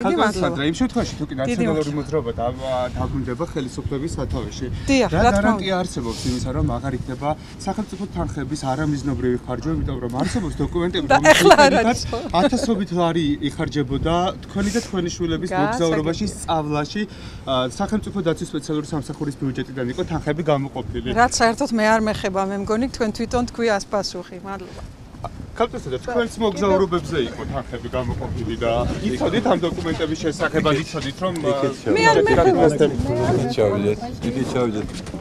ხალხსადრა იმ შემთხვევაში თუ კი ნაციონალური მოძრაობა დაბრუნდება ხელისუფლების სათავეში რა გარანტია არსებობს იმისა რომ აღარ იქნება სახელმწიფო თანხების არამიზნობრივი ხარჯვა იმიტომ რომ არსებობს დოკუმენტები რომლებიც ათასობით ლარი იხარჯებოდა თქვენი და თქვენი შვილების მოგზაურობაში სწავლაში სახელმწიფო დაცვის სპეციალური სამსახურის ბიუჯეტიდან იყო თანხები გამოყოფილი რაც საერთოდ მე არ მეხება მე მგონი თქვენ თვითონ თქვი ას პასუხი მადლობა ხალხსადრა თქვენს მოგზაურობებზე იყო თანხები გამოყოფილი და იცოდით ამ დოკუმენტების შესახებ იცოდით რომ მე არ მეხება იქით ჩავიდეთ